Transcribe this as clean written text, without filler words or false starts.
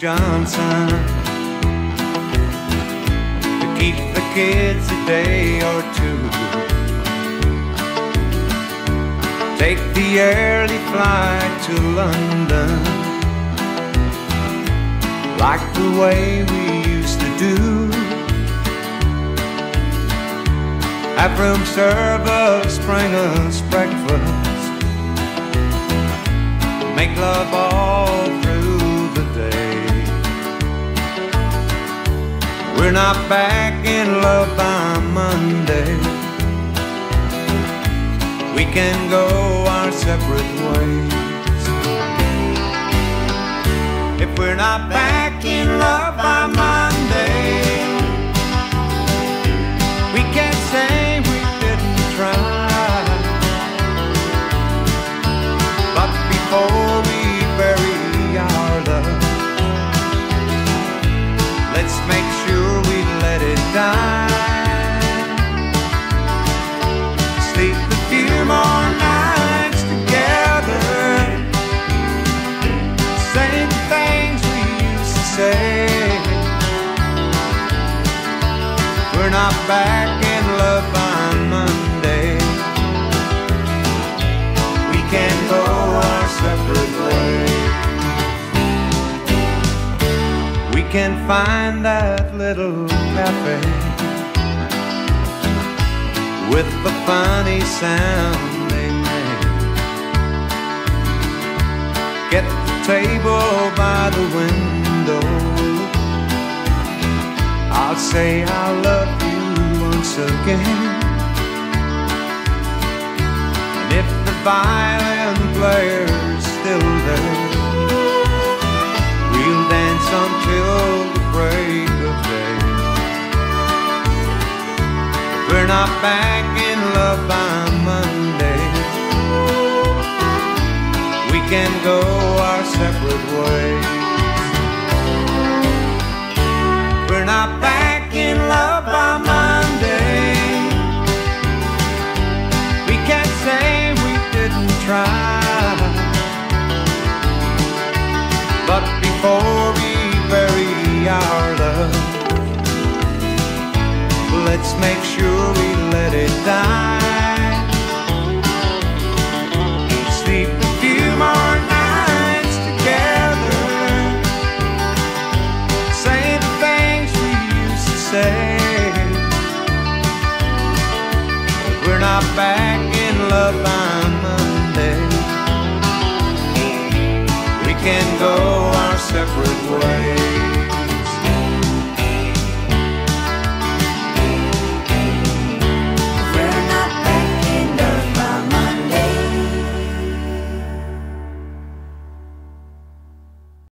Johnson to keep the kids a day or two. Take the early flight to London, like the way we used to do. Have room service, bring us breakfast, make love all through the day. We're not back in love by Monday. We can go our separate ways. If we're not back in love by Monday, we can't say we didn't try. But before we bury our love, let's make sure we let it die. Sleep a few more nights together, say the things we used to say. We're not back in love by Monday. We can go our separate ways. We can find that little cafe with the funny sound they make. Get the table by the window. I'll say I love you once again. And if the violin player's still there, we'll dance until the break of day. We're not back in love by Monday. We can go our separate ways. We're not back in love by Monday. We can't say we didn't try. But before we bury our love, let's make sure we let it die. Sleep a few more nights together, say the things we used to say. We're not back in love by Monday. We can go our separate ways.